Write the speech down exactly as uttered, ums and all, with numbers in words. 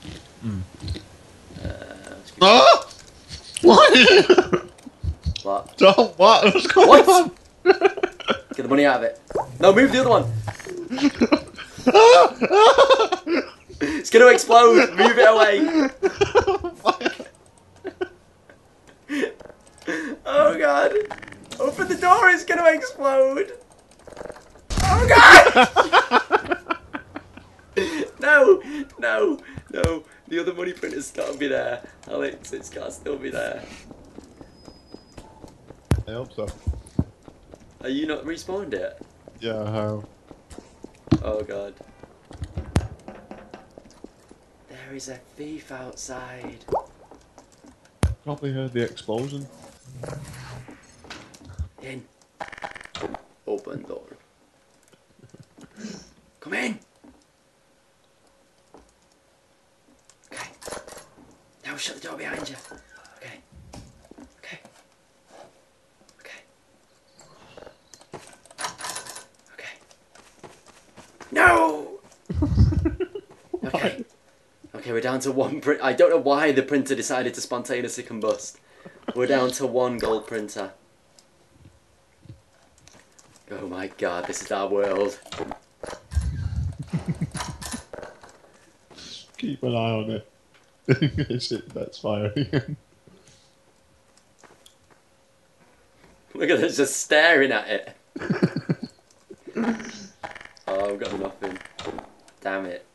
Mm. Uh, Ah! What? what? Don't, what? What's going What? on? Get the money out of it. No, move the other one. It's gonna explode. Move it away. Oh god. Open the door. It's gonna explode. Oh god. No, no, no. The other money printer's gotta be there. Alex, it's gotta still be there. I hope so. Are you not respawned it? Yeah, I have. Oh god. There is a thief outside. Probably heard the explosion. In. Open door. Come in. Okay. Now shut the door behind you. Okay. Okay. Okay. Okay. No! Okay. Okay, we're down to one print. I don't know why the printer decided to spontaneously combust. We're down to one gold printer. Oh my god, this is our world. Keep an eye on it. In case it that's fire again. Look at us just staring at it. Oh, I've got nothing. Damn it.